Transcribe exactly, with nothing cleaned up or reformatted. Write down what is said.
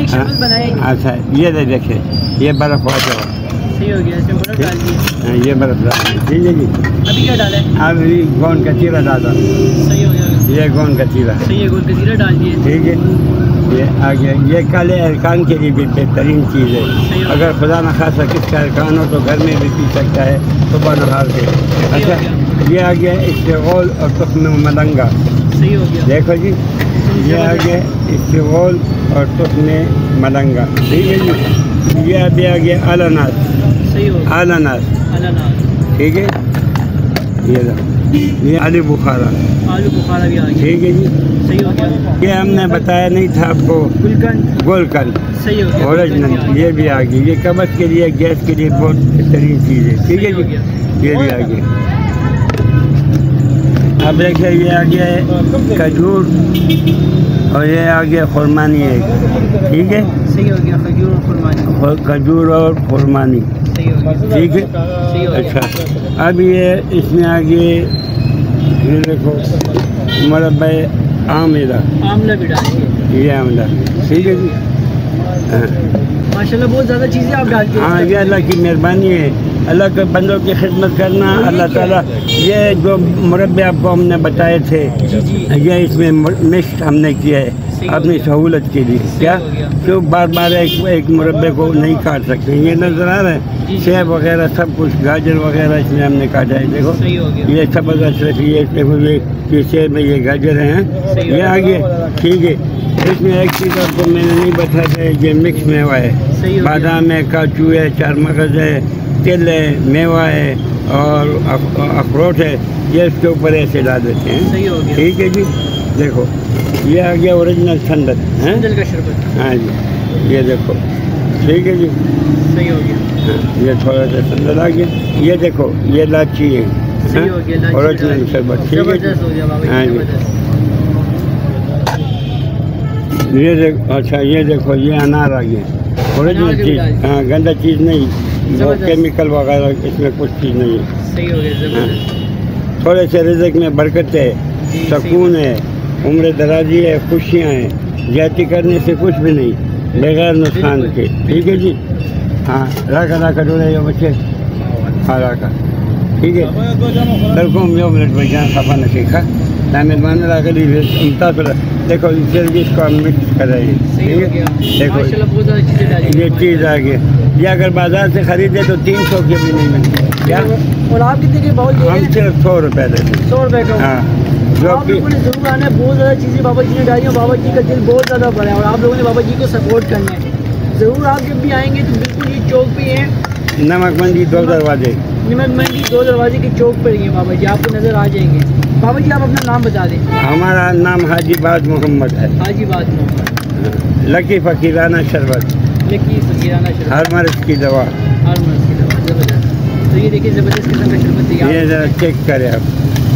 एक शरबत बनाया। अच्छा ये दे देखे, ये बर्फ़ वाटर सही हो गया, इसमें बर्फ डाल दिए। ये बर्फ़ डाल, ठीक है जी। अभी क्या डाला है? अभी गोंद का चीरा डाला। सही हो गया, ये गोंद का चीरा। सही है, गोंद का चीरा डाल दिए। ठीक है, ये आ गया। ये काले अरकान के लिए भी बेहतरीन चीज़ है। अगर खुदा न खासा किसका अरकान हो तो घर में भी पी सकता है सुबह नहार के। अच्छा ये आ गया इस्तेगोल और तुख्म मलंगा। सही हो गया, देखो जी, ये आ गया इस्तेगोल और तुख्म मलंगा। ठीक है जी। ये अभी आ गया अनानास। सही हो गया, अनानास। अनानास। ठीक है, ये ये आलू बुखारा। आलू बुखारा भी आ गया। ठीक है जी। सही हो गया। ये हमने बताया नहीं था आपको, गुलकंद। गुलकंद सही हो गया, ओरिजिनल, ये भी आ गई। ये कब्ज़ के लिए, गैस के लिए बहुत बेहतरीन चीज़ है। ठीक है जी, ये भी आ गई। अब देखिए ये आ गया है खजूर और ये आ गया खुरमानी है। ठीक है, सही हो गया, खजूर और खुरमानी। खजूर और खुरमानी, सही हो गया, ठीक है। सही हो गया। अच्छा अब ये इसमें आ गए, ये देखो मुरब्बा आमला, आमला भी डालेंगे। ये आमला। ठीक है जी। हाँ माशाल्लाह बहुत ज़्यादा चीज़ें आप डालते हैं। हाँ, ये अल्लाह की मेहरबानी है। अल्लाह के बंदों की खिदमत करना। अल्लाह ताला ये जो मुरब्बे आपको हमने बताए थे, जी जी, ये इसमें मिक्स हमने किया है अपनी सहूलत के लिए। क्या क्यों बार बार एक एक मुरब्बे को नहीं काट सकते। ये नज़र आ रहा है, सेब वगैरह सब कुछ, गाजर वगैरह इसमें हमने काटा है। देखो ये सब अशरफ, ये देखो ये ये सेब है, ये गाजर हैं, ये आगे। ठीक है, इसमें एक चीज़ आपको मैंने नहीं बताया, ये मिक्स मेवा है। बादाम है, काजू है, चार मगज़ है, तिल है, मेवा है और अखरोट है। ये इसके ऊपर ऐसे डाल देते हैं। ठीक है जी। देखो ये आ गया ओरिजिनल संदल है का शरबत। हाँ जी, ये देखो। ठीक है जी, सही हो गया। हाँ, ये थोड़ा सा संदल आ गया। ये देखो ये लाची है, ओरिजिनल शरबत। ठीक है, हाँ जी। ये देखो, अच्छा ये देखो ये अनार आ गया, ओरिजिनल चीज़। हाँ, गंदा चीज़ नहीं, वो केमिकल वगैरह इसमें कुछ चीज़ नहीं है। सही हो गया। हाँ, थोड़े से रिज़्क में बरकत है, सुकून है, उम्र दराजी है, खुशियाँ हैं। ज्यादती करने से कुछ भी नहीं, बगैर नुकसान के। ठीक है जी। हाँ राका राका डोले जो बच्चे, हाँ राका। ठीक है, दरकुम जो मिनट में जहाँ सफ़ा न सीखा मेहमान राका दी मुतासर। देखो इसको हम मिक्स कर रहे हैं। ठीक है, देखो ये चीज़ आ गई। ये अगर बाजार से खरीदे तो तीन सौ के भी नहीं मिलते। क्या और आप कितने के बहुत? हम सिर्फ सौ रुपये देते। सौ रुपये का। हाँ, जो आप लोगों ने जरूर आना है। बहुत ज़्यादा चीज़ें बाबा जी ने डाली हैं। बाबा जी का दिल बहुत ज़्यादा बड़ा है और आप लोगों ने बाबा जी को सपोर्ट करना है। ज़रूर आप जब भी आएंगे तो बिल्कुल ये चौक पे है, नमक मंडी दो दरवाजे, नमक मंडी दो दरवाजे के चौक पर ही है बाबा जी, आपको नज़र आ जाएंगे। बाबा जी आप अपना नाम बता दें। हमारा नाम हाजीबाद मोहम्मद है। हाजीबाद मोहम्मद। लकी फ़कीराना शरबत, लकी फ़कीराना शरबत, हर मर्ज़ की दवा, हर मर्ज़ की दवा। ज़बरदस्त। तो ये देखिए ज़बरदस्त किस्म का शरबत तैयार। ये ज़रा चेक करें आप।